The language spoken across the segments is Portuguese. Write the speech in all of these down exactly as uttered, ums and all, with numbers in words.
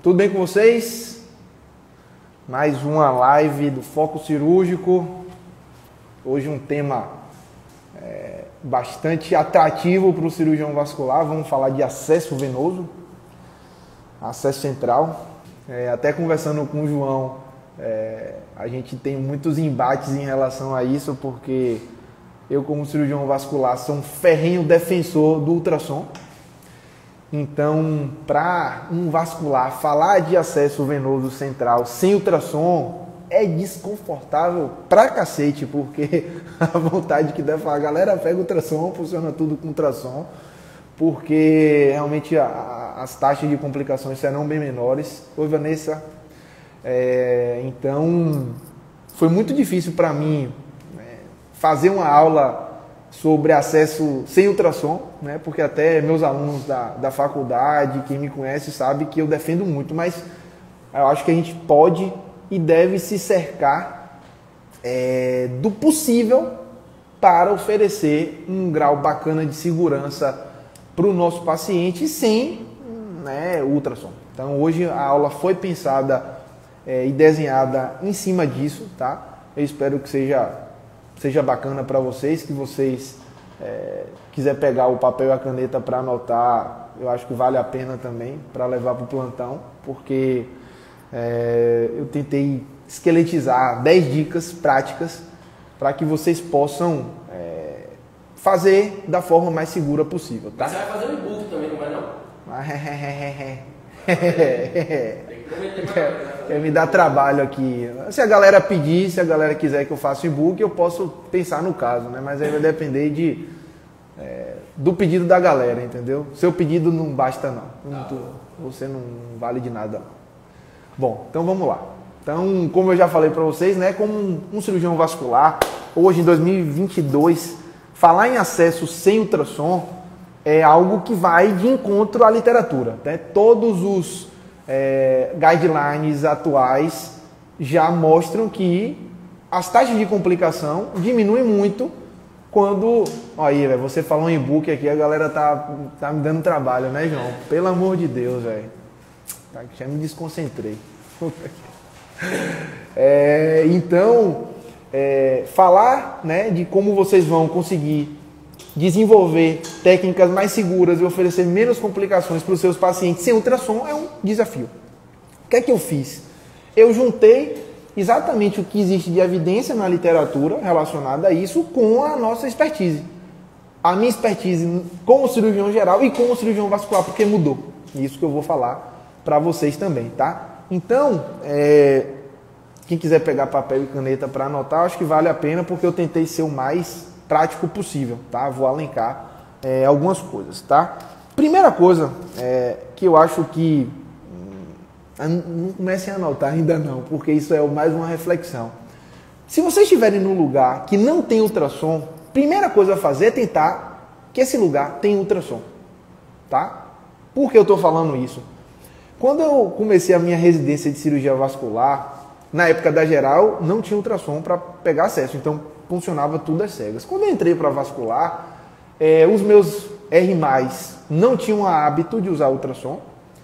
Tudo bem com vocês? Mais uma live do Foco Cirúrgico. Hoje um tema é, bastante atrativo para o cirurgião vascular. Vamos falar de acesso venoso, acesso central. É, até conversando com o João, é, a gente tem muitos embates em relação a isso, porque eu, como cirurgião vascular, sou um ferrenho defensor do ultrassom. Então, para um vascular falar de acesso venoso central sem ultrassom é desconfortável pra cacete, porque a vontade que deve falar, a galera pega ultrassom, funciona tudo com ultrassom, porque realmente a, a, as taxas de complicações serão bem menores. Oi, Vanessa. É, então, foi muito difícil para mim é, fazer uma aula sobre acesso sem ultrassom, né? Porque até meus alunos da, da faculdade, quem me conhece, sabe que eu defendo muito, mas eu acho que a gente pode e deve se cercar é, do possível para oferecer um grau bacana de segurança para o nosso paciente sem né, ultrassom. Então hoje a aula foi pensada é, e desenhada em cima disso, tá? Eu espero que seja... seja bacana para vocês, que vocês é, quiser pegar o papel e a caneta para anotar, eu acho que vale a pena também para levar para o plantão, porque é, eu tentei esqueletizar dez dicas práticas para que vocês possam é, fazer da forma mais segura possível. Tá? Mas você vai fazer um e-book também, não vai não? Quer me dar trabalho aqui. Se a galera pedir, se a galera quiser que eu faça o e-book, eu posso pensar no caso, né? Mas aí vai depender de, é, do pedido da galera, entendeu? Seu pedido não basta não. não você não vale de nada. Bom, então vamos lá. Então, como eu já falei para vocês, né? Como um, um cirurgião vascular, hoje em dois mil e vinte e dois, falar em acesso sem ultrassom é algo que vai de encontro à literatura, né? Todos os É, guidelines atuais já mostram que as taxas de complicação diminuem muito quando... Olha aí, véio, você falou em e-book aqui, a galera tá, tá me dando trabalho, né, João? Pelo amor de Deus, velho. Tá, já me desconcentrei. É, então, é, falar né, de como vocês vão conseguir desenvolver técnicas mais seguras e oferecer menos complicações para os seus pacientes sem ultrassom é um desafio. O que é que eu fiz? Eu juntei exatamente o que existe de evidência na literatura relacionada a isso com a nossa expertise. A minha expertise como cirurgião geral e como cirurgião vascular, porque mudou. Isso que eu vou falar para vocês também, tá? Então, é, quem quiser pegar papel e caneta para anotar, acho que vale a pena, porque eu tentei ser o mais prático possível, tá? Vou alencar é, algumas coisas, tá? Primeira coisa é, que eu acho que hum, não comecem a anotar ainda não, porque isso é mais uma reflexão. Se vocês estiverem num lugar que não tem ultrassom, primeira coisa a fazer é tentar que esse lugar tenha ultrassom, tá? Por que eu estou falando isso? Quando eu comecei a minha residência de cirurgia vascular, na época da geral, não tinha ultrassom para pegar acesso, então funcionava tudo às cegas. Quando eu entrei para vascular, é, os meus R mais não tinham o hábito de usar ultrassom.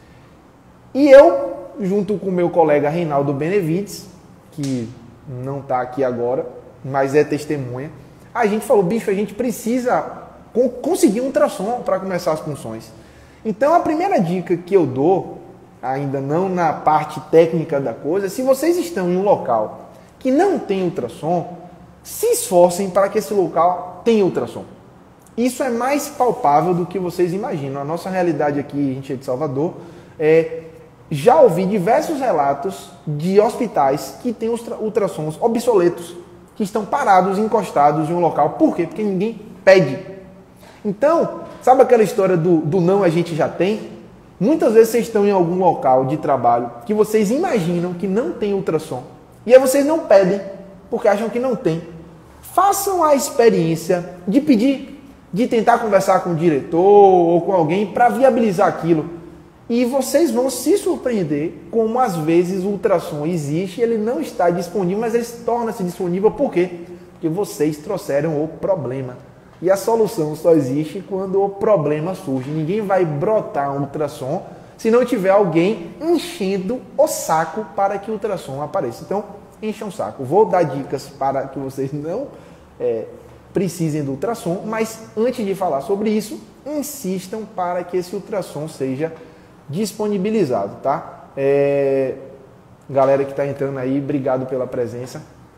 E eu, junto com o meu colega Reinaldo Benevides, que não está aqui agora, mas é testemunha, a gente falou, bicho, a gente precisa conseguir um ultrassom para começar as funções. Então, a primeira dica que eu dou, ainda não na parte técnica da coisa, se vocês estão em um local que não tem ultrassom, se esforcem para que esse local tenha ultrassom. Isso é mais palpável do que vocês imaginam. A nossa realidade aqui, a gente é de Salvador, é, já ouvi diversos relatos de hospitais que têm ultrassons obsoletos, que estão parados, encostados em um local. Por quê? Porque ninguém pede. Então, sabe aquela história do, do não a gente já tem? Muitas vezes vocês estão em algum local de trabalho que vocês imaginam que não tem ultrassom. E aí vocês não pedem, porque acham que não tem. Façam a experiência de pedir, de tentar conversar com o diretor ou com alguém para viabilizar aquilo. E vocês vão se surpreender como às vezes o ultrassom existe, ele não está disponível, mas ele torna-se disponível por quê? Porque vocês trouxeram o problema. E a solução só existe quando o problema surge. Ninguém vai brotar um ultrassom se não tiver alguém enchendo o saco para que o ultrassom apareça. Então, encham o saco. Vou dar dicas para que vocês não é, precisem do ultrassom, mas antes de falar sobre isso, insistam para que esse ultrassom seja disponibilizado, tá? É, galera que está entrando aí, obrigado pela presença.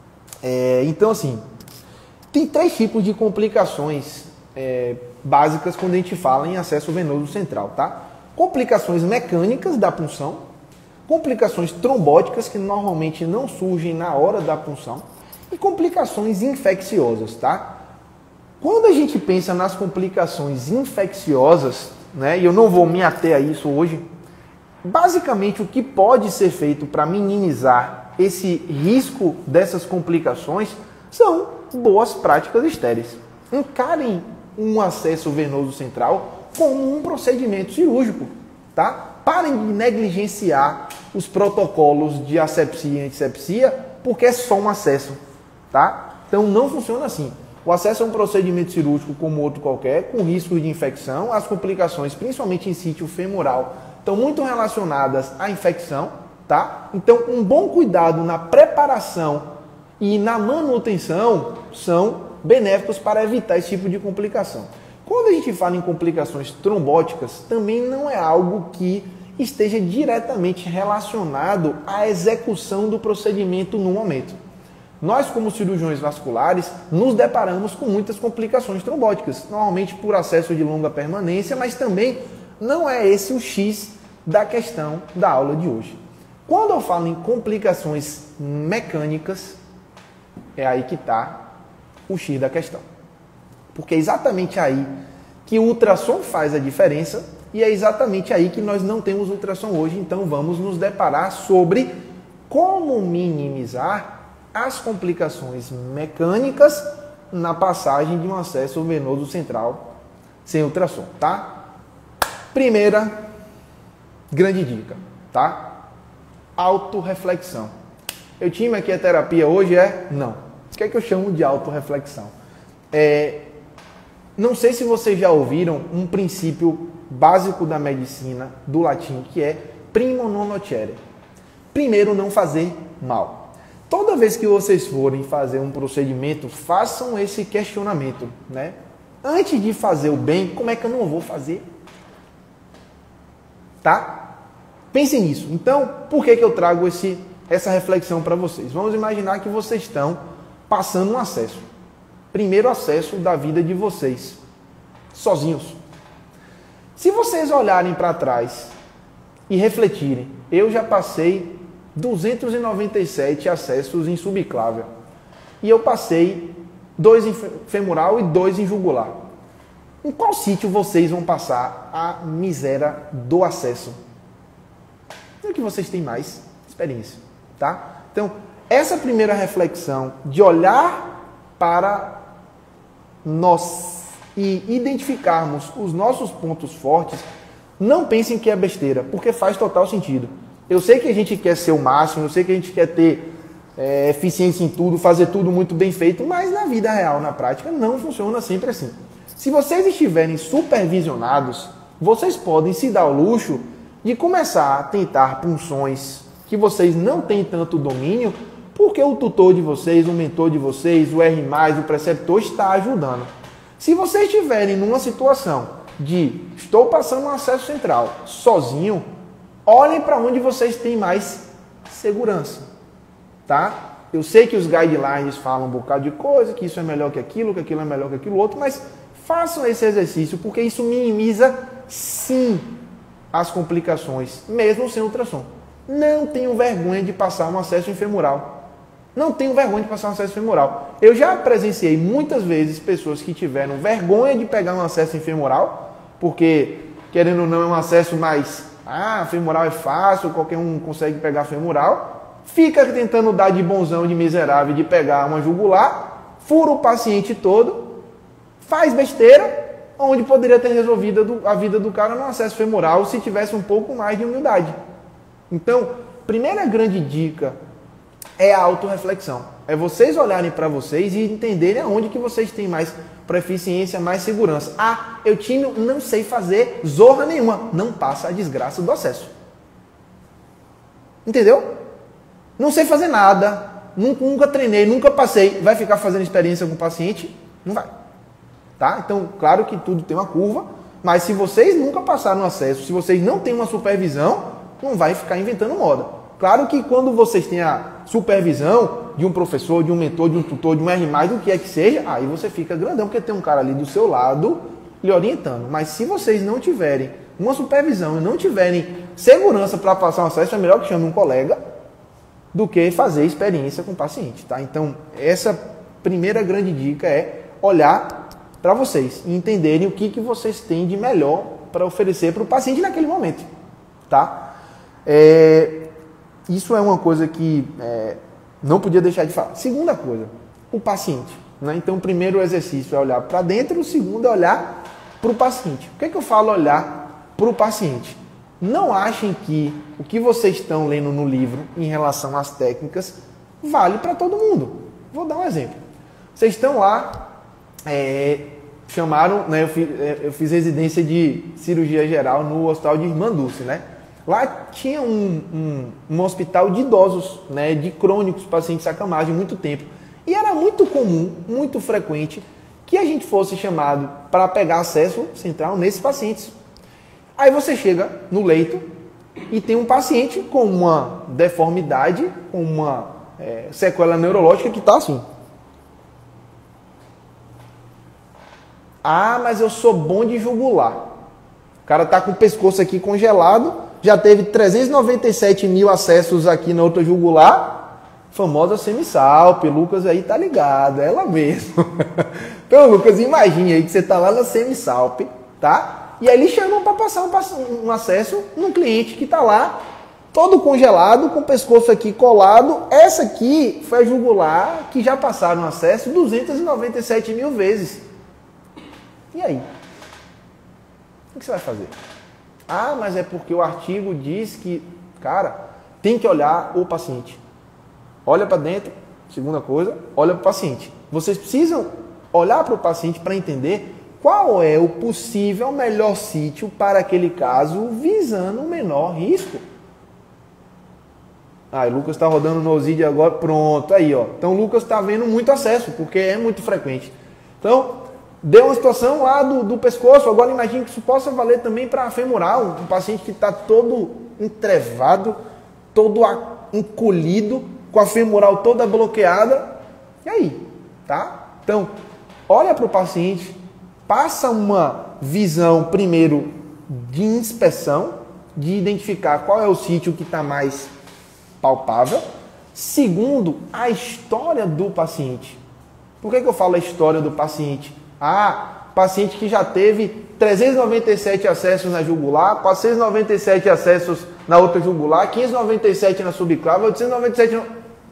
É, então, assim, tem três tipos de complicações é, básicas quando a gente fala em acesso venoso central, tá? Complicações mecânicas da punção, complicações trombóticas que normalmente não surgem na hora da punção e complicações infecciosas, tá? Quando a gente pensa nas complicações infecciosas, né, e eu não vou me ater a isso hoje, basicamente o que pode ser feito para minimizar esse risco dessas complicações são boas práticas estéreis. Encarem um acesso venoso central como um procedimento cirúrgico, tá? Parem de negligenciar os protocolos de asepsia e antisepsia porque é só um acesso, tá? Então não funciona assim. O acesso é um procedimento cirúrgico como outro qualquer, com risco de infecção. As complicações, principalmente em sítio femoral, estão muito relacionadas à infecção, tá? Então um bom cuidado na preparação e na manutenção são benéficos para evitar esse tipo de complicação. Quando a gente fala em complicações trombóticas, também não é algo que esteja diretamente relacionado à execução do procedimento no momento. Nós, como cirurgiões vasculares, nos deparamos com muitas complicações trombóticas, normalmente por acesso de longa permanência, mas também não é esse o X da questão da aula de hoje. Quando eu falo em complicações mecânicas, é aí que está o X da questão. Porque é exatamente aí que o ultrassom faz a diferença e é exatamente aí que nós não temos ultrassom hoje. Então vamos nos deparar sobre como minimizar as complicações mecânicas na passagem de um acesso venoso central sem ultrassom, tá? Primeira grande dica, tá? Autorreflexão. Eu tinha aqui a terapia hoje é? Não. O que é que eu chamo de autorreflexão? É, não sei se vocês já ouviram um princípio básico da medicina do latim, que é primo non nocere. Primeiro, não fazer mal. Toda vez que vocês forem fazer um procedimento, façam esse questionamento, né? Antes de fazer o bem, como é que eu não vou fazer? Tá? Pensem nisso. Então, por que que eu trago esse, essa reflexão para vocês? Vamos imaginar que vocês estão passando um acesso. Primeiro acesso da vida de vocês, sozinhos. Se vocês olharem para trás e refletirem, eu já passei duzentos e noventa e sete acessos em subclávia. E eu passei dois em femoral e dois em jugular. Em qual sítio vocês vão passar a miséria do acesso? É que vocês têm mais experiência, tá? Então, essa primeira reflexão de olhar para nós e identificarmos os nossos pontos fortes, não pensem que é besteira, porque faz total sentido. Eu sei que a gente quer ser o máximo, eu sei que a gente quer ter é, eficiência em tudo, fazer tudo muito bem feito, mas na vida real, na prática, não funciona sempre assim. Se vocês estiverem supervisionados, vocês podem se dar o luxo de começar a tentar punções que vocês não têm tanto domínio, porque o tutor de vocês, o mentor de vocês, o R mais, o preceptor está ajudando. Se vocês estiverem numa situação de estou passando um acesso central sozinho, olhem para onde vocês têm mais segurança, tá? Eu sei que os guidelines falam um bocado de coisa, que isso é melhor que aquilo, que aquilo é melhor que aquilo outro, mas façam esse exercício, porque isso minimiza, sim, as complicações, mesmo sem ultrassom. Não tenham vergonha de passar um acesso femoral. Não tenho vergonha de passar um acesso femoral. Eu já presenciei muitas vezes pessoas que tiveram vergonha de pegar um acesso femoral, porque, querendo ou não, é um acesso mais... Ah, femoral é fácil, qualquer um consegue pegar femoral. Fica tentando dar de bonzão, de miserável, de pegar uma jugular, fura o paciente todo, faz besteira, onde poderia ter resolvido a vida do cara no acesso femoral se tivesse um pouco mais de humildade. Então, primeira grande dica é a autorreflexão. É vocês olharem para vocês e entenderem aonde que vocês têm mais proficiência, mais segurança. Ah, eu time não sei fazer zorra nenhuma. Não passa a desgraça do acesso. Entendeu? Não sei fazer nada. Nunca, nunca treinei, nunca passei. Vai ficar fazendo experiência com o paciente? Não vai. Tá? Então, claro que tudo tem uma curva, mas se vocês nunca passaram no acesso, se vocês não têm uma supervisão, não vai ficar inventando moda. Claro que quando vocês têm a supervisão de um professor, de um mentor, de um tutor, de um R mais, do que é que seja, aí você fica grandão, porque tem um cara ali do seu lado lhe orientando. Mas se vocês não tiverem uma supervisão e não tiverem segurança para passar um acesso, é melhor que chame um colega do que fazer experiência com o paciente. Tá? Então, essa primeira grande dica é olhar para vocês e entenderem o que, que vocês têm de melhor para oferecer para o paciente naquele momento. Tá? É... Isso é uma coisa que é, não podia deixar de falar. Segunda coisa, o paciente. Né? Então, o primeiro exercício é olhar para dentro, o segundo é olhar para o paciente. O que é que eu falo olhar para o paciente? Não achem que o que vocês estão lendo no livro em relação às técnicas vale para todo mundo. Vou dar um exemplo. Vocês estão lá, é, chamaram, né, eu, fiz, eu fiz residência de cirurgia geral no Hospital de Irmã Dulce, né? Lá tinha um, um, um hospital de idosos, né, de crônicos, pacientes de sacamagem, muito tempo. E era muito comum, muito frequente, que a gente fosse chamado para pegar acesso central nesses pacientes. Aí você chega no leito e tem um paciente com uma deformidade, com uma é, sequela neurológica que está assim. Ah, mas eu sou bom de jugular. O cara está com o pescoço aqui congelado, já teve trezentos e noventa e sete mil acessos aqui na outra jugular, famosa semisalpe. Lucas aí tá ligado, é ela mesmo. Então, Lucas, imagine aí que você tá lá na semisalpe, tá? E aí eles chamam para passar um, um acesso num cliente que tá lá, todo congelado, com o pescoço aqui colado. Essa aqui foi a jugular que já passaram acesso duzentos e noventa e sete mil vezes. E aí? O que você vai fazer? Ah, mas é porque o artigo diz que, cara, tem que olhar o paciente. Olha para dentro, segunda coisa, olha para o paciente. Vocês precisam olhar para o paciente para entender qual é o possível melhor sítio para aquele caso, visando o menor risco. Ah, o Lucas está rodando no Osidia agora, pronto, aí, ó. Então o Lucas está vendo muito acesso, porque é muito frequente. Então, deu uma situação lá do, do pescoço, agora imagine que isso possa valer também para a femoral, um, um paciente que está todo entrevado, todo encolhido, com a femoral toda bloqueada. E aí? Tá? Então, olha para o paciente, passa uma visão, primeiro, de inspeção, de identificar qual é o sítio que está mais palpável. Segundo, a história do paciente. Por que que eu falo a história do paciente? Ah, paciente que já teve trezentos e noventa e sete acessos na jugular, quatrocentos e noventa e sete acessos na outra jugular, quinhentos e noventa e sete na subclava, oitocentos e noventa e sete no...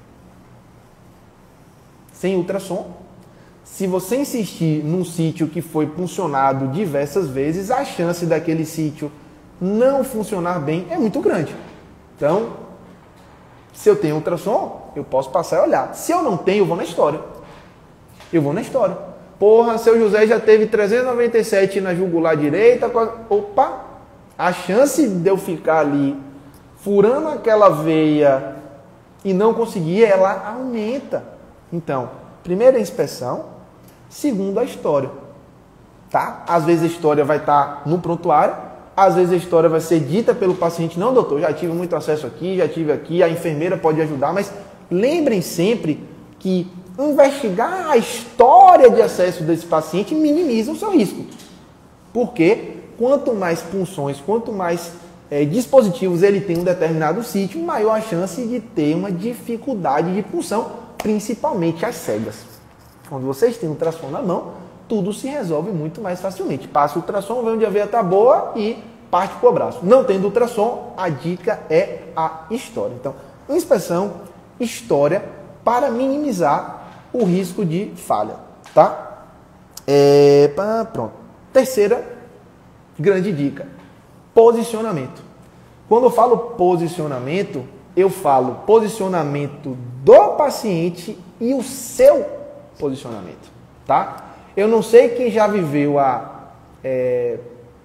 sem ultrassom. Se você insistir num sítio que foi puncionado diversas vezes, a chance daquele sítio não funcionar bem é muito grande. Então, se eu tenho ultrassom, eu posso passar e olhar. Se eu não tenho, eu vou na história. Eu vou na história. Porra, seu José já teve trezentos e noventa e sete na jugular direita. Opa! A chance de eu ficar ali furando aquela veia e não conseguir, ela aumenta. Então, primeiro a inspeção, segundo a história. Tá? Às vezes a história vai estar no prontuário, às vezes a história vai ser dita pelo paciente. Não, doutor, já tive muito acesso aqui, já tive aqui, a enfermeira pode ajudar, mas lembrem sempre que investigar a história de acesso desse paciente minimiza o seu risco. Porque quanto mais punções, quanto mais é, dispositivos ele tem em um determinado sítio, maior a chance de ter uma dificuldade de punção, principalmente as cegas. Quando vocês têm um ultrassom na mão, tudo se resolve muito mais facilmente. Passa o ultrassom, vê onde a veia está boa e parte para o braço. Não tendo ultrassom, a dica é a história. Então, inspeção, história, para minimizar o risco de falha, tá? É, pá, pronto. Terceira grande dica, posicionamento. Quando eu falo posicionamento, eu falo posicionamento do paciente e o seu posicionamento, tá? Eu não sei quem já viveu a é,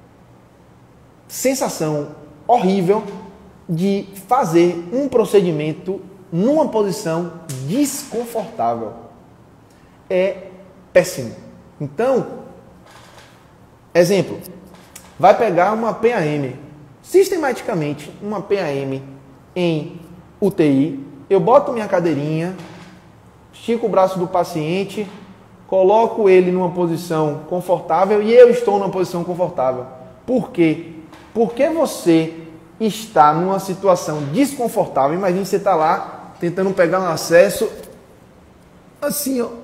sensação horrível de fazer um procedimento numa posição desconfortável. É péssimo. Então, exemplo, vai pegar uma P A M, sistematicamente uma P A M em U T I, eu boto minha cadeirinha, estico o braço do paciente, coloco ele numa posição confortável e eu estou numa posição confortável. Por quê? Porque você está numa situação desconfortável. Imagine você está lá tentando pegar um acesso assim, ó.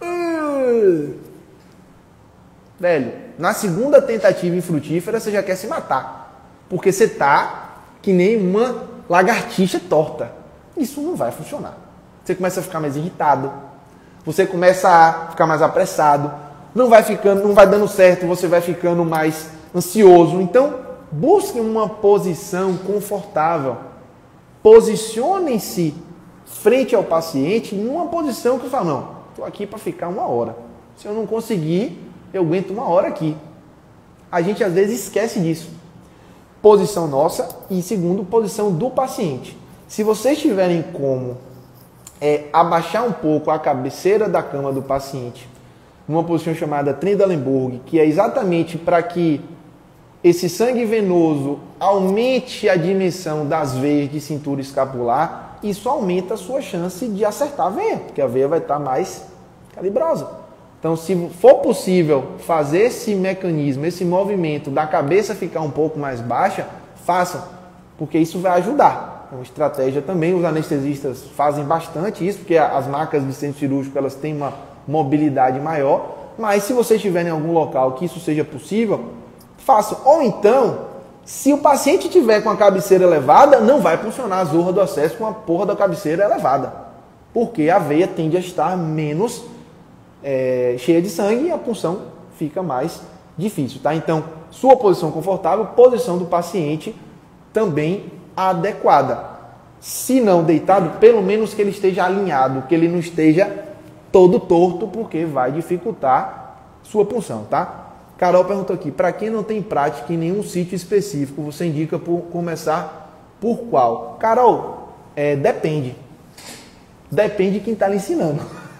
Velho, na segunda tentativa infrutífera você já quer se matar. Porque você está que nem uma lagartixa torta. Isso não vai funcionar. Você começa a ficar mais irritado. Você começa a ficar mais apressado. Não vai ficando, não vai dando certo, você vai ficando mais ansioso. Então, busque uma posição confortável. Posicionem-se frente ao paciente numa posição que eu falo, não, estou aqui para ficar uma hora. Se eu não conseguir, eu aguento uma hora aqui. A gente às vezes esquece disso. Posição nossa e segundo, posição do paciente. Se vocês tiverem como é, abaixar um pouco a cabeceira da cama do paciente, numa posição chamada Trendelenburg, que é exatamente para que esse sangue venoso aumente a dimensão das veias de cintura escapular, isso aumenta a sua chance de acertar a veia, porque a veia vai estar mais calibrosa. Então, se for possível fazer esse mecanismo, esse movimento da cabeça ficar um pouco mais baixa, façam, porque isso vai ajudar. É uma estratégia também, os anestesistas fazem bastante isso, porque as macas de centro cirúrgico elas têm uma mobilidade maior, mas se você estiver em algum local que isso seja possível, façam. Ou então, se o paciente tiver com a cabeceira elevada, não vai funcionar a zorra do acesso com a porra da cabeceira elevada, porque a veia tende a estar menos é, cheia de sangue e a punção fica mais difícil, tá? Então, sua posição confortável, posição do paciente também adequada. Se não deitado, pelo menos que ele esteja alinhado, que ele não esteja todo torto, porque vai dificultar sua punção, tá? Carol perguntou aqui, para quem não tem prática em nenhum sítio específico, você indica por começar por qual? Carol, é, depende. Depende de quem está lhe ensinando.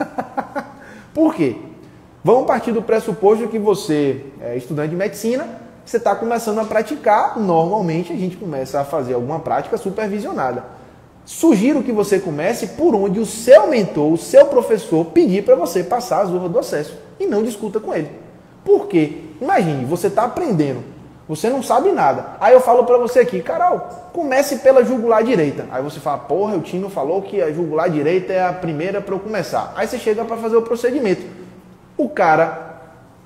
Por quê? Vamos partir do pressuposto que você é estudante de medicina, você está começando a praticar, normalmente a gente começa a fazer alguma prática supervisionada. Sugiro que você comece por onde o seu mentor, o seu professor pedir para você passar a zorra do acesso e não discuta com ele. Por quê? Imagine, você está aprendendo, você não sabe nada. Aí eu falo para você aqui, Carol, comece pela jugular direita. Aí você fala, porra, o Tino falou que a jugular direita é a primeira para eu começar. Aí você chega para fazer o procedimento. O cara,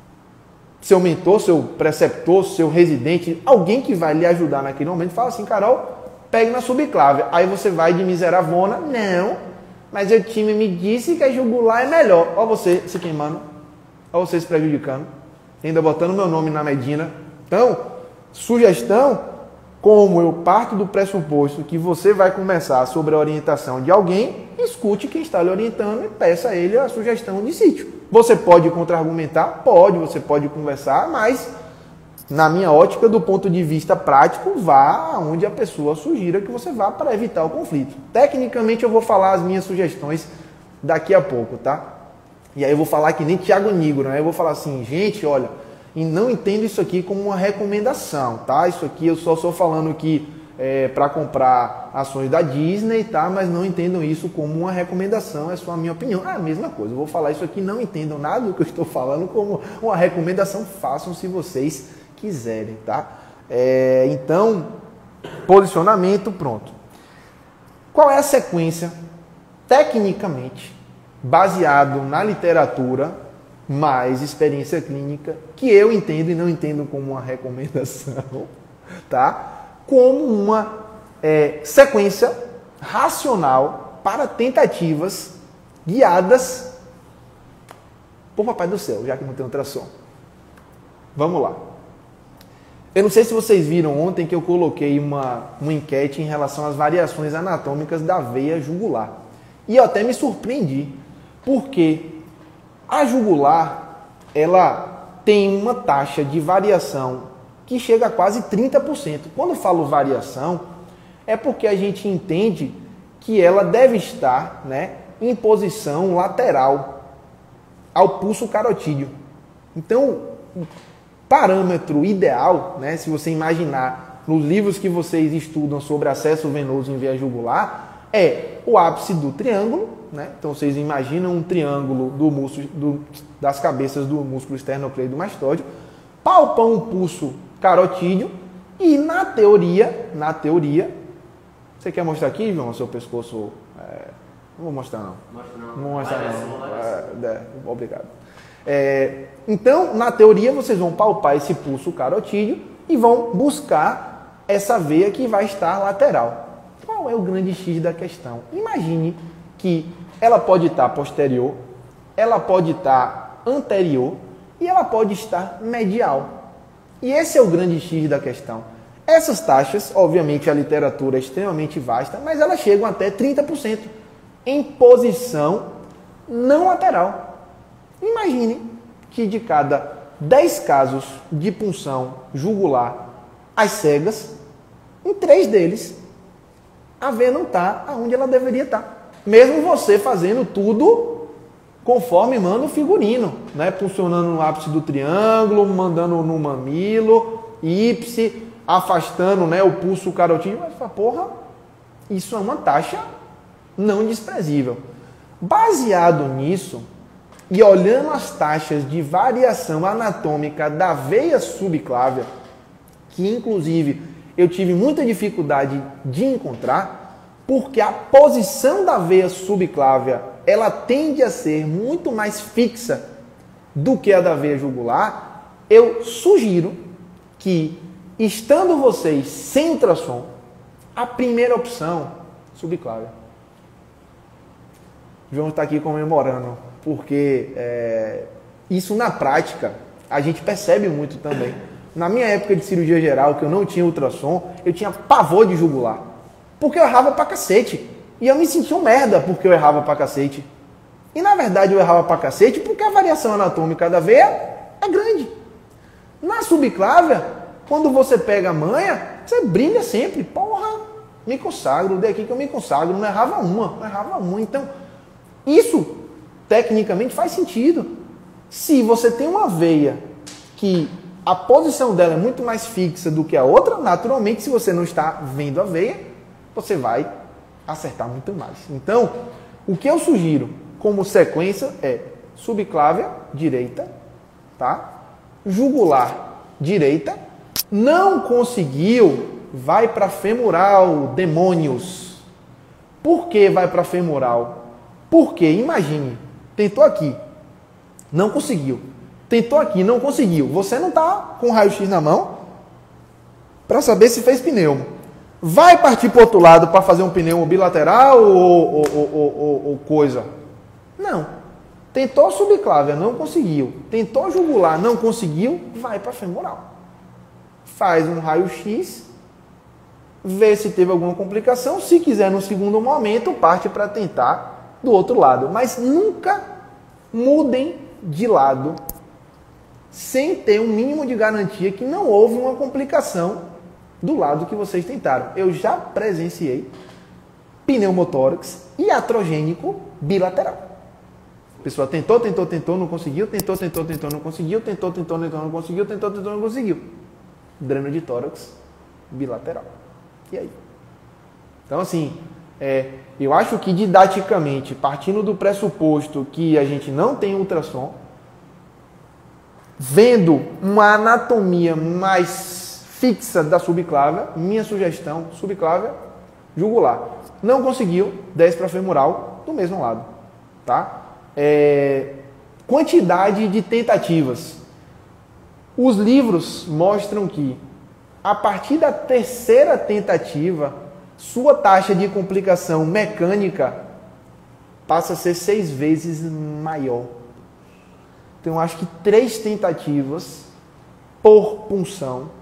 seu mentor, seu preceptor, seu residente, alguém que vai lhe ajudar naquele momento, fala assim, Carol, pegue na subclave. Aí você vai de miseravona, não, mas o time me disse que a jugular é melhor. Olha você se queimando, olha você se prejudicando, ainda botando meu nome na medina. Então, sugestão, como eu parto do pressuposto que você vai começar sobre a orientação de alguém, escute quem está lhe orientando e peça a ele a sugestão de sítio. Você pode contra-argumentar? Pode, você pode conversar, mas na minha ótica, do ponto de vista prático, vá onde a pessoa sugira que você vá para evitar o conflito. Tecnicamente eu vou falar as minhas sugestões daqui a pouco, tá? E aí eu vou falar que nem Thiago Nigro, né? Eu vou falar assim, gente, olha, e não entendo isso aqui como uma recomendação, tá? Isso aqui eu só estou falando que é, para comprar ações da Disney, tá? Mas não entendam isso como uma recomendação, é só a minha opinião. É a mesma coisa, eu vou falar isso aqui, não entendam nada do que eu estou falando como uma recomendação, façam se vocês quiserem, tá? É, então, posicionamento, pronto. Qual é a sequência, tecnicamente, baseado na literatura, mais experiência clínica, que eu entendo e não entendo como uma recomendação, tá? Como uma é, sequência racional para tentativas guiadas por Papai do Céu, já que não tem ultrassom. Vamos lá. Eu não sei se vocês viram ontem que eu coloquei uma, uma enquete em relação às variações anatômicas da veia jugular. E eu até me surpreendi, porque a jugular, ela tem uma taxa de variação que chega a quase trinta por cento. Quando eu falo variação, é porque a gente entende que ela deve estar, né, em posição lateral ao pulso carotídeo. Então, o parâmetro ideal, né, se você imaginar nos livros que vocês estudam sobre acesso venoso em veia jugular, é o ápice do triângulo, né? Então vocês imaginam um triângulo do músculo, do, das cabeças do músculo esternocleidomastóide, palpam o pulso carotídeo e na teoria, na teoria, você quer mostrar aqui, João, o seu pescoço? É, não vou mostrar não. Mostra não. Não vou mostrar Vai, não. vai, vai. É, é, obrigado. É, então, na teoria, vocês vão palpar esse pulso carotídeo e vão buscar essa veia que vai estar lateral. Qual é o grande X da questão? Imagine que ela pode estar posterior, ela pode estar anterior e ela pode estar medial. E esse é o grande X da questão. Essas taxas, obviamente a literatura é extremamente vasta, mas elas chegam até trinta por cento em posição não lateral. Imagine que de cada dez casos de punção jugular às cegas, em três deles, a veia não está onde ela deveria estar. Mesmo você fazendo tudo conforme manda o figurino, né? Funcionando no ápice do triângulo, mandando no mamilo, ípice, afastando, né, o pulso carotídeo. Mas fala, porra, isso é uma taxa não desprezível. Baseado nisso, e olhando as taxas de variação anatômica da veia subclávia, que inclusive eu tive muita dificuldade de encontrar, porque a posição da veia subclávia ela tende a ser muito mais fixa do que a da veia jugular, eu sugiro que, estando vocês sem ultrassom, a primeira opção, subclávia. João está aqui comemorando, porque é, isso na prática a gente percebe muito também. Na minha época de cirurgia geral, que eu não tinha ultrassom, eu tinha pavor de jugular. Porque eu errava pra cacete. E eu me sentia um merda porque eu errava pra cacete. E na verdade eu errava pra cacete porque a variação anatômica da veia é grande. Na subclávia, quando você pega a manha, você brilha sempre. Porra, me consagro, daqui que eu me consagro. Não errava uma, não errava uma. Então, isso tecnicamente faz sentido. Se você tem uma veia que a posição dela é muito mais fixa do que a outra, naturalmente, se você não está vendo a veia, você vai acertar muito mais. Então, o que eu sugiro como sequência é subclávia, direita, tá? Jugular, direita. Não conseguiu, vai para femoral, demônios. Por que vai para femoral? Porque, imagine, tentou aqui, não conseguiu. Tentou aqui, não conseguiu. Você não está com raio-x na mão para saber se fez pneumo. Vai partir para o outro lado para fazer um pneumo bilateral ou, ou, ou, ou, ou coisa? Não. Tentou subclávia, não conseguiu. Tentou jugular, não conseguiu, vai para femoral. Faz um raio-x, vê se teve alguma complicação. Se quiser, no segundo momento, parte para tentar do outro lado. Mas nunca mudem de lado sem ter um mínimo de garantia que não houve uma complicação do lado que vocês tentaram. Eu já presenciei pneumotórax iatrogênico bilateral. A pessoa tentou, tentou, tentou, não conseguiu, tentou, tentou, tentou, não conseguiu, tentou, tentou, tentou, não conseguiu, tentou, tentou, não conseguiu. Dreno de tórax bilateral. E aí? Então, assim, é, eu acho que didaticamente, partindo do pressuposto que a gente não tem ultrassom, vendo uma anatomia mais fixa da subclávia, minha sugestão, subclávia, jugular. Não conseguiu, desce para femoral, do mesmo lado. Tá? É, quantidade de tentativas. Os livros mostram que, a partir da terceira tentativa, sua taxa de complicação mecânica passa a ser seis vezes maior. Então, acho que três tentativas por punção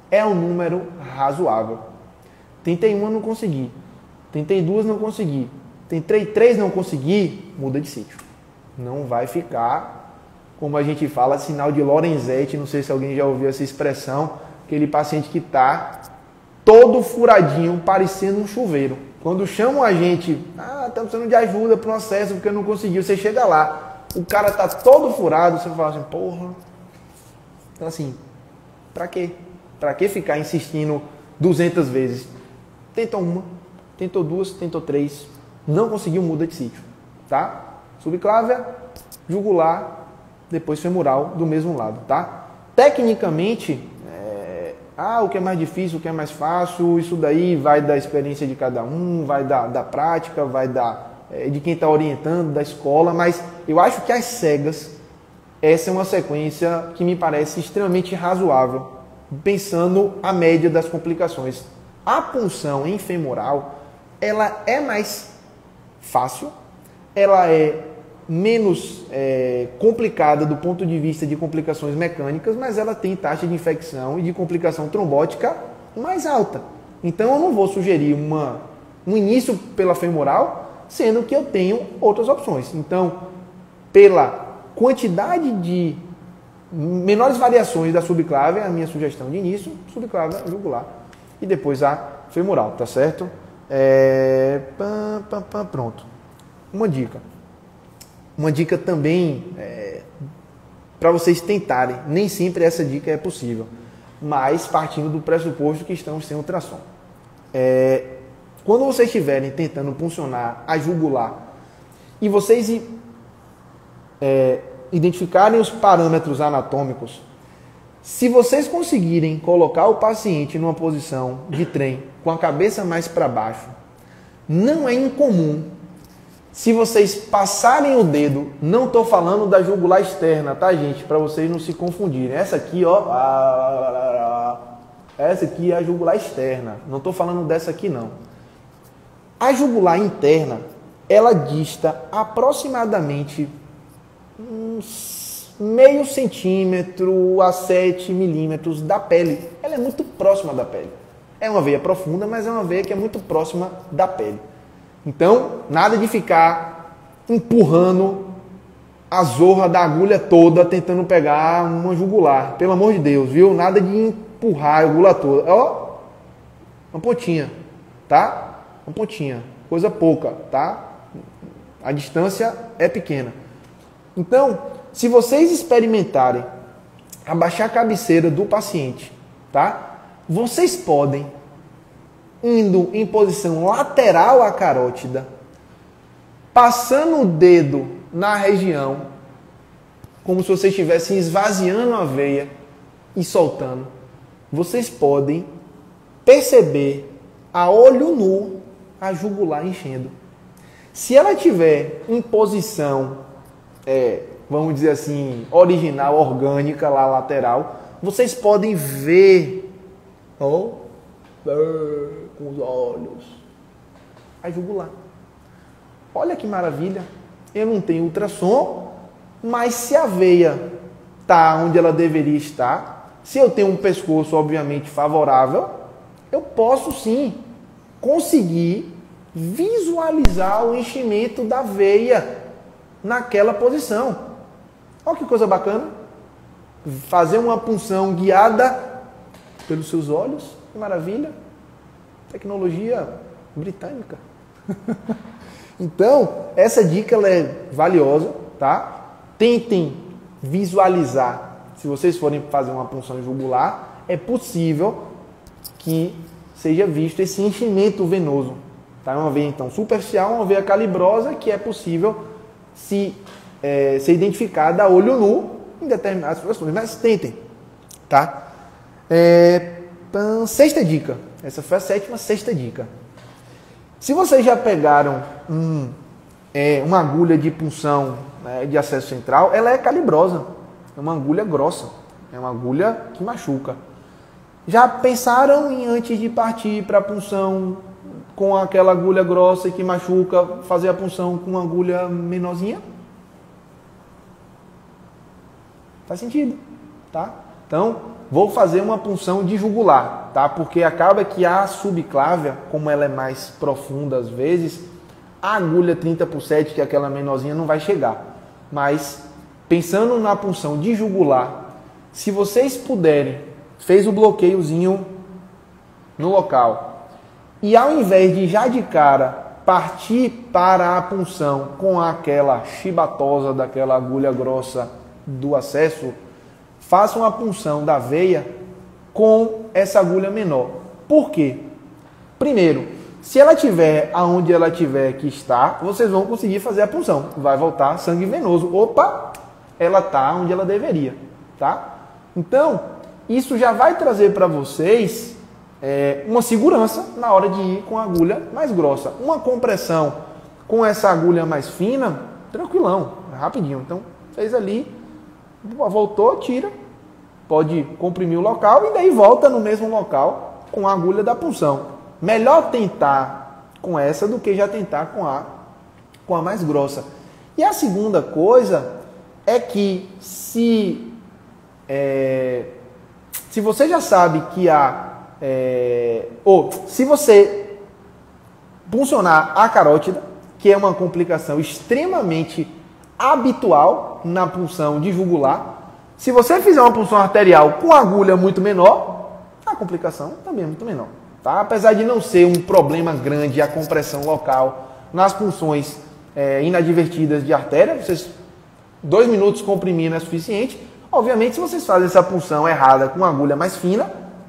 é um número razoável. Tentei uma, não consegui. Tentei duas, não consegui. Tentei três, não consegui, muda de sítio. Não vai ficar, como a gente fala, sinal de Lorenzetti, não sei se alguém já ouviu essa expressão, aquele paciente que está todo furadinho, parecendo um chuveiro. Quando chamam a gente, ah, estamos precisando de ajuda para o acesso, porque não conseguiu, você chega lá, o cara está todo furado, você fala assim, porra. Então assim, para quê? Para que ficar insistindo duzentas vezes? Tentou uma, tentou duas, tentou três, não conseguiu, muda de sítio, tá? Subclávia, jugular, depois femoral do mesmo lado, tá? Tecnicamente, é... ah, o que é mais difícil, o que é mais fácil, isso daí vai da experiência de cada um, vai da, da prática, vai da, é, de quem está orientando, da escola, mas eu acho que as cegas, essa é uma sequência que me parece extremamente razoável, pensando a média das complicações. A punção em femoral, ela é mais fácil, ela é menos é, complicada do ponto de vista de complicações mecânicas, mas ela tem taxa de infecção e de complicação trombótica mais alta. Então eu não vou sugerir uma, um início pela femoral, sendo que eu tenho outras opções. Então, pela quantidade de menores variações da subclávia, a minha sugestão de início, subclávia jugular. E depois a femoral, tá certo? É... Pam, pam, pam, pronto. Uma dica. Uma dica também é... para vocês tentarem. Nem sempre essa dica é possível, mas partindo do pressuposto que estamos sem ultrassom. É... Quando vocês estiverem tentando puncionar a jugular e vocês é... identificarem os parâmetros anatômicos, se vocês conseguirem colocar o paciente numa posição de trem com a cabeça mais para baixo, não é incomum, se vocês passarem o dedo, não estou falando da jugular externa, tá, gente? Para vocês não se confundirem. Essa aqui, ó, essa aqui é a jugular externa. Não estou falando dessa aqui, não. A jugular interna, ela dista aproximadamente uns meio centímetro a sete milímetros da pele. Ela é muito próxima da pele. É uma veia profunda, mas é uma veia que é muito próxima da pele. Então, nada de ficar empurrando a zorra da agulha toda tentando pegar uma jugular. Pelo amor de Deus, viu? Nada de empurrar a agulha toda. Ó, uma pontinha, tá? Uma pontinha. Coisa pouca, tá? A distância é pequena. Então, se vocês experimentarem abaixar a cabeceira do paciente, tá? Vocês podem, indo em posição lateral à carótida, passando o dedo na região, como se vocês estivessem esvaziando a veia e soltando, vocês podem perceber a olho nu a jugular enchendo. Se ela estiver em posição, é, vamos dizer assim, original, orgânica, lá lateral, vocês podem ver, ó, com os olhos, a jugular. Olha que maravilha. Eu não tenho ultrassom, mas se a veia está onde ela deveria estar, se eu tenho um pescoço obviamente favorável, eu posso sim conseguir visualizar o enchimento da veia naquela posição. Olha que coisa bacana. Fazer uma punção guiada pelos seus olhos. Que maravilha. Tecnologia britânica. Então, essa dica ela é valiosa, tá? Tentem visualizar. Se vocês forem fazer uma punção jugular, é possível que seja visto esse enchimento venoso. Tá? Uma veia, então, superficial, uma veia calibrosa, que é possível se, é, ser identificada a olho nu em determinadas situações. Mas tentem, tá? É, sexta dica. Essa foi a sétima, sexta dica. Se vocês já pegaram um, é, uma agulha de punção, né, de acesso central, ela é calibrosa. É uma agulha grossa. É uma agulha que machuca. Já pensaram em, antes de partir para a punção com aquela agulha grossa que machuca, fazer a punção com uma agulha menorzinha? Faz sentido, tá? Então, vou fazer uma punção de jugular, tá? Porque acaba que a subclávia, como ela é mais profunda às vezes, a agulha trinta por sete, que é aquela menorzinha, não vai chegar. Mas, pensando na punção de jugular, se vocês puderem, fez o bloqueiozinho no local, e ao invés de já de cara partir para a punção com aquela chibatosa daquela agulha grossa do acesso, façam a punção da veia com essa agulha menor. Por quê? Primeiro, se ela tiver aonde ela tiver que estar, vocês vão conseguir fazer a punção. Vai voltar sangue venoso. Opa, ela está onde ela deveria, tá? Então, isso já vai trazer para vocês é, uma segurança na hora de ir com a agulha mais grossa. Uma compressão com essa agulha mais fina, tranquilão, rapidinho. Então, fez ali, voltou, tira, pode comprimir o local e daí volta no mesmo local com a agulha da punção. Melhor tentar com essa do que já tentar com a, com a mais grossa. E a segunda coisa é que se, é, se você já sabe que a... É, ou se você puncionar a carótida, que é uma complicação extremamente habitual na punção de jugular, se você fizer uma punção arterial com agulha muito menor, a complicação também é muito menor. Tá? Apesar de não ser um problema grande a compressão local nas punções é, inadvertidas de artéria, vocês, dois minutos comprimindo é suficiente. Obviamente, se vocês fazem essa punção errada com agulha mais fina,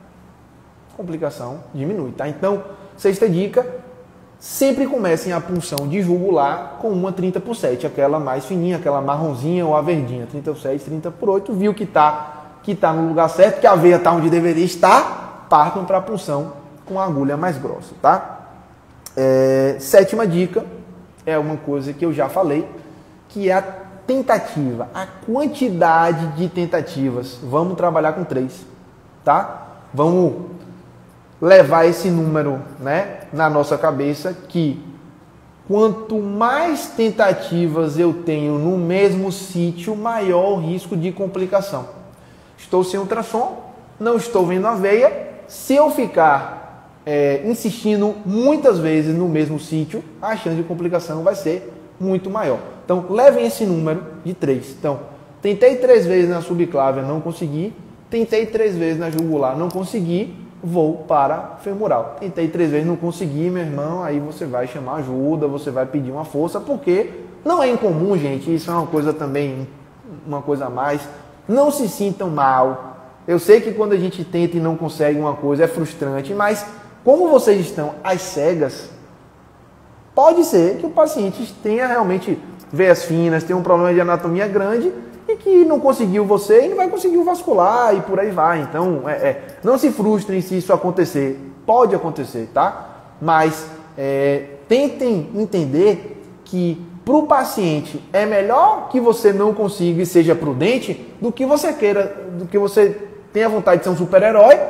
a complicação diminui. Tá? Então, sexta dica, sempre comecem a punção de jugular com uma trinta por sete, aquela mais fininha, aquela marronzinha ou a verdinha, trinta por sete, trinta por oito, viu que está que tá no lugar certo, que a veia está onde deveria estar, partam para a punção com a agulha mais grossa, tá? É, sétima dica é uma coisa que eu já falei, que é a tentativa, a quantidade de tentativas. Vamos trabalhar com três, tá? Vamos levar esse número, né, na nossa cabeça, que quanto mais tentativas eu tenho no mesmo sítio, maior o risco de complicação. Estou sem ultrassom, não estou vendo a veia, se eu ficar É, insistindo muitas vezes no mesmo sítio, a chance de complicação vai ser muito maior. Então, levem esse número de três. Então, tentei três vezes na subclávia, não consegui. Tentei três vezes na jugular, não consegui. Vou para a femoral. Tentei três vezes, não consegui, meu irmão. Aí você vai chamar ajuda, você vai pedir uma força, porque não é incomum, gente. Isso é uma coisa também, uma coisa a mais. Não se sintam mal. Eu sei que quando a gente tenta e não consegue uma coisa, é frustrante, mas como vocês estão às cegas, pode ser que o paciente tenha realmente veias finas, tenha um problema de anatomia grande e que não conseguiu você e não vai conseguir o vascular e por aí vai. Então, é, é, não se frustrem se isso acontecer. Pode acontecer, tá? Mas é, tentem entender que para o paciente é melhor que você não consiga e seja prudente do que você queira, do que você tenha vontade de ser um super-herói.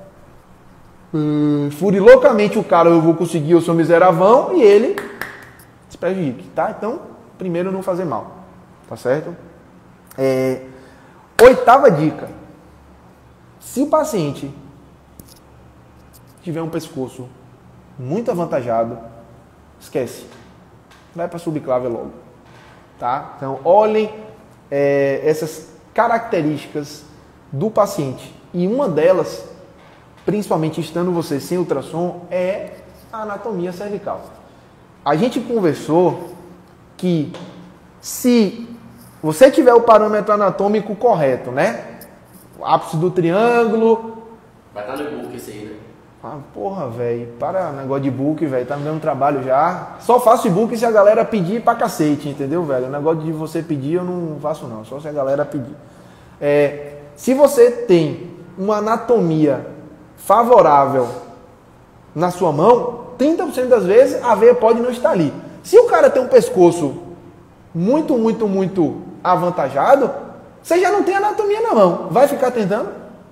Hum, fure loucamente o cara, eu vou conseguir, eu sou miseravão, e ele se prejudique, tá? Então, primeiro não fazer mal, tá certo? É, oitava dica, se o paciente tiver um pescoço muito avantajado, esquece, vai para a subclávia logo, tá? Então, olhem é, essas características do paciente, e uma delas, principalmente estando você sem ultrassom, é a anatomia cervical. A gente conversou que se você tiver o parâmetro anatômico correto, né? O ápice do triângulo... Vai estar no book esse aí, né? Ah, porra, velho, para negócio de book, velho, tá me dando trabalho já. Só faço e-book se a galera pedir pra cacete, entendeu, velho? O negócio de você pedir eu não faço não, só se a galera pedir. É, se você tem uma anatomia favorável na sua mão, trinta por cento das vezes a veia pode não estar ali. Se o cara tem um pescoço muito, muito, muito avantajado, você já não tem anatomia na mão. Vai ficar tentando?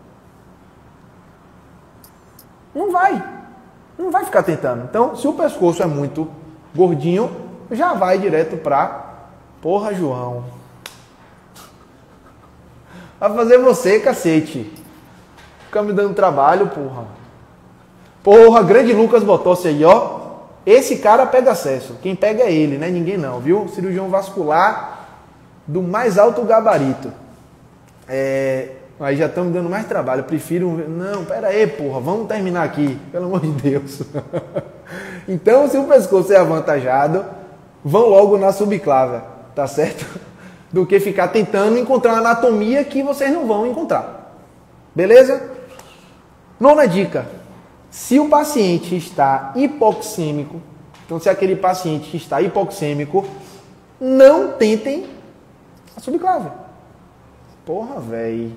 Não vai. Não vai ficar tentando. Então, se o pescoço é muito gordinho, já vai direto para... Porra, João. Vai fazer você, cacete. Fica me dando trabalho, porra. Porra, grande Lucas Botossi aí, ó. Esse cara pega acesso. Quem pega é ele, né? Ninguém não, viu? Cirurgião vascular do mais alto gabarito. É... Aí já estamos dando mais trabalho. Prefiro... Não, pera aí, porra. Vamos terminar aqui. Pelo amor de Deus. Então, se o pescoço é avantajado, vão logo na subclávia, tá certo? Do que ficar tentando encontrar uma anatomia que vocês não vão encontrar. Beleza? Nona dica. Se o paciente está hipoxêmico, então se aquele paciente que está hipoxêmico, não tentem a subclávia. Porra, velho.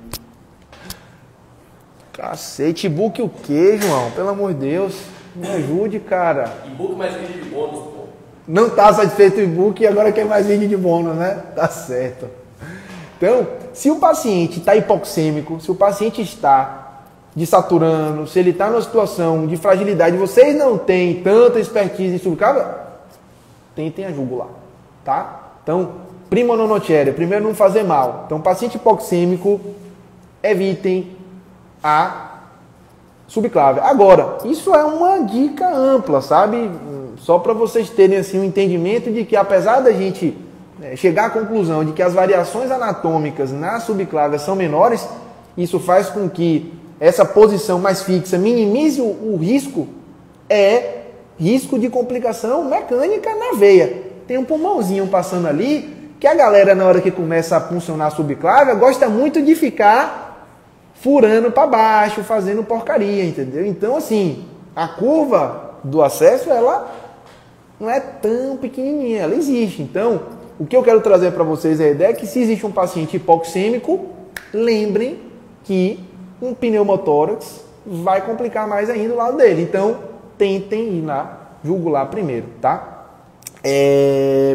Cacete, e-book o quê, João? Pelo amor de Deus, me ajude, cara. E-book mais vídeo de bônus, pô. Não está satisfeito o e-book e agora quer mais vídeo de bônus, né? Tá certo. Então, se o paciente está hipoxêmico, se o paciente está desaturando, se ele está numa situação de fragilidade, vocês não têm tanta expertise em subclávia, tentem a jugular, tá? Então, prima nonotiéria, primeiro não fazer mal. Então, paciente hipoxêmico, evitem a subclávia. Agora, isso é uma dica ampla, sabe? Só para vocês terem assim um entendimento de que apesar da gente é, chegar à conclusão de que as variações anatômicas na subclávia são menores, isso faz com que essa posição mais fixa minimize o, o risco, é risco de complicação mecânica na veia. Tem um pulmãozinho passando ali, que a galera na hora que começa a funcionar a subclávia gosta muito de ficar furando para baixo, fazendo porcaria, entendeu? Então assim, a curva do acesso, ela não é tão pequenininha, ela existe. Então, o que eu quero trazer para vocês é a ideia que se existe um paciente hipoxêmico, lembrem que um pneumotórax vai complicar mais ainda o lado dele. Então, tentem ir lá jugular primeiro, tá? É...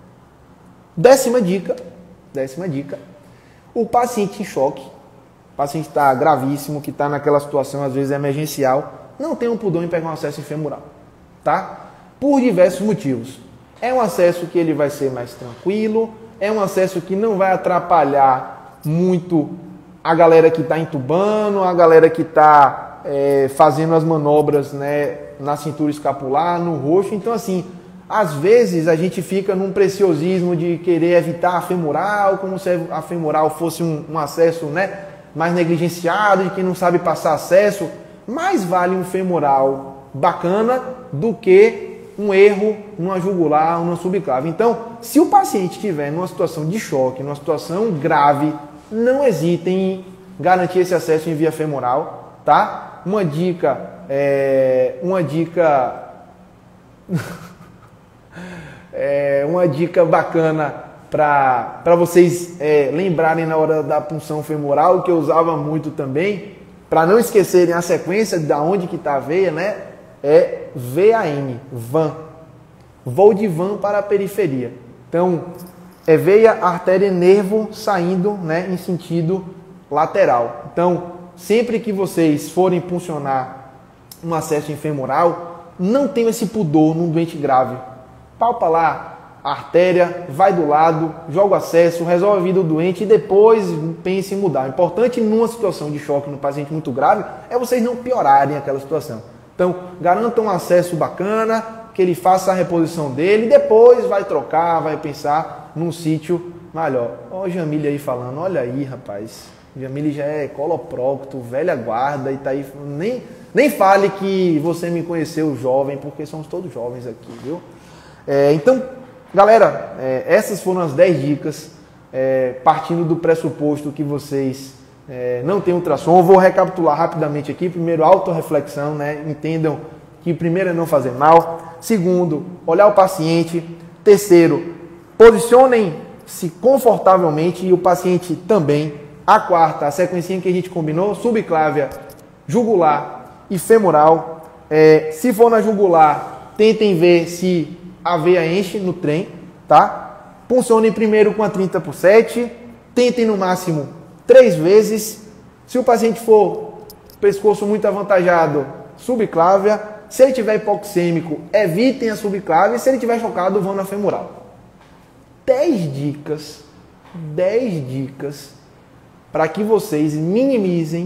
Décima dica, décima dica, o paciente em choque, o paciente está gravíssimo, que está naquela situação, às vezes emergencial, não tem um pudor em pegar um acesso femoral, tá? Por diversos motivos. É um acesso que ele vai ser mais tranquilo, é um acesso que não vai atrapalhar muito a galera que está entubando, a galera que está é, fazendo as manobras, né, na cintura escapular, no roxo. Então, assim, às vezes a gente fica num preciosismo de querer evitar a femoral, como se a femoral fosse um, um acesso, né, mais negligenciado, de quem não sabe passar acesso. Mais vale um femoral bacana do que um erro numa jugular ou numa subclávia. Então, se o paciente estiver numa situação de choque, numa situação grave, não hesitem em garantir esse acesso em via femoral, tá? Uma dica, é, uma dica, é, uma dica bacana para vocês é, lembrarem na hora da punção femoral, que eu usava muito também, para não esquecerem a sequência de onde que está a veia, né? É V A N, van. Voo de van para a periferia. Então, é veia, artéria, nervo saindo, né, em sentido lateral. Então, sempre que vocês forem puncionar um acesso em femoral, não tenham esse pudor num doente grave. Palpa lá a artéria, vai do lado, joga o acesso, resolve a vida do doente e depois pense em mudar. O importante numa situação de choque no paciente muito grave é vocês não piorarem aquela situação. Então, garantam um acesso bacana, que ele faça a reposição dele, e depois vai trocar, vai pensar num sítio melhor. Ó, o Jamile aí falando, olha aí, rapaz, o Jamile já é coloprócto, velha guarda, e tá aí, nem, nem fale que você me conheceu jovem, porque somos todos jovens aqui, viu? É, então, galera, é, essas foram as dez dicas, é, partindo do pressuposto que vocês É, não tem ultrassom. Eu vou recapitular rapidamente aqui. Primeiro, autorreflexão, né? Entendam que primeiro é não fazer mal. Segundo, olhar o paciente. Terceiro, posicionem-se confortavelmente e o paciente também. A quarta, a sequencinha que a gente combinou, subclávia, jugular e femoral. É, se for na jugular, tentem ver se a veia enche no trem, tá? Funcionem primeiro com a trinta por sete. Tentem no máximo três vezes. Se o paciente for pescoço muito avantajado, subclávia. Se ele tiver hipoxêmico, evitem a subclávia. E se ele tiver chocado, vão na femoral. dez dicas, dez dicas para que vocês minimizem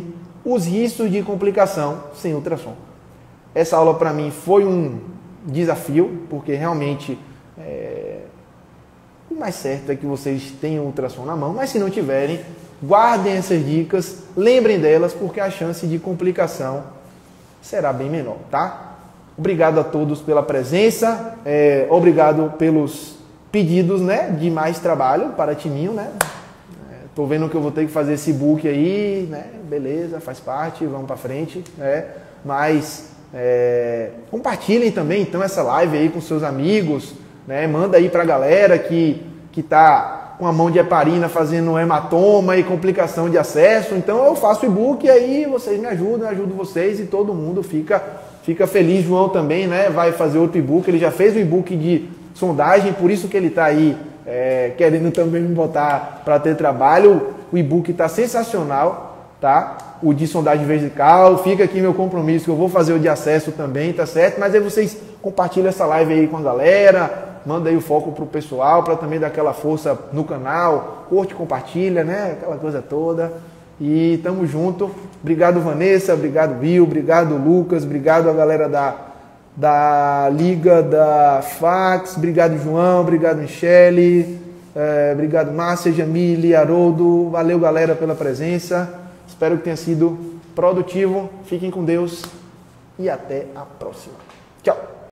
os riscos de complicação sem ultrassom. Essa aula para mim foi um desafio, porque realmente é, o mais certo é que vocês tenham ultrassom na mão, mas se não tiverem, guardem essas dicas, lembrem delas, porque a chance de complicação será bem menor, tá? Obrigado a todos pela presença, é, obrigado pelos pedidos, né, de mais trabalho para Timinho, né? Tô vendo que eu vou ter que fazer esse book aí, né? Beleza, faz parte, vamos para frente, né? Mas é, compartilhem também então essa live aí com seus amigos, né? Manda aí para a galera que que tá com a mão de heparina fazendo hematoma e complicação de acesso. Então eu faço e-book e aí vocês me ajudam, eu ajudo vocês e todo mundo fica fica feliz. João também, né? Vai fazer outro e-book, ele já fez o e-book de sondagem, por isso que ele está aí é, querendo também me botar para ter trabalho. O e-book está sensacional, tá? O de sondagem vertical, fica aqui meu compromisso que eu vou fazer o de acesso também, tá certo? Mas aí vocês compartilham essa live aí com a galera, manda aí o foco pro pessoal, para também dar aquela força no canal, curte, compartilha, né? Aquela coisa toda. E tamo junto. Obrigado, Vanessa, obrigado, Will, obrigado, Lucas, obrigado a galera da, da Liga da Fax, obrigado, João, obrigado, Michele, é, obrigado, Márcia, Jamile, Haroldo, valeu, galera, pela presença. Espero que tenha sido produtivo. Fiquem com Deus e até a próxima. Tchau!